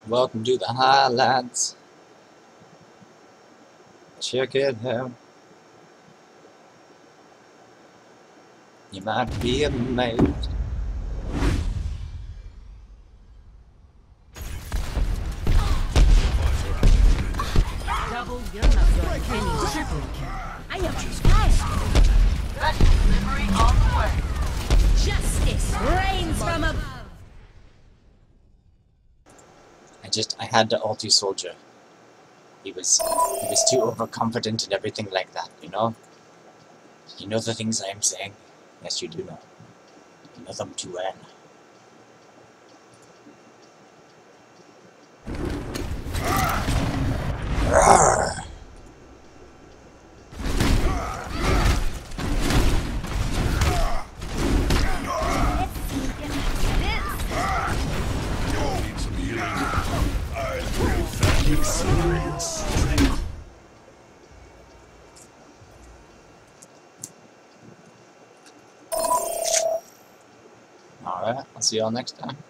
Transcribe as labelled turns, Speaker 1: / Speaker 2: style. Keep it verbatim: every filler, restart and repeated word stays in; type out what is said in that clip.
Speaker 1: Welcome to the Highlands. Check it out. You might be amazed.
Speaker 2: Double, you're not going any triple. I am fast.
Speaker 3: Got delivery on the way.
Speaker 2: Justice reigns from above.
Speaker 1: I just, I had to ulti soldier. He was, he was too overconfident and everything like that, you know? You know the things I am saying? Yes, you do know. You know them too well. Roar. Alright, I'll see y'all next time.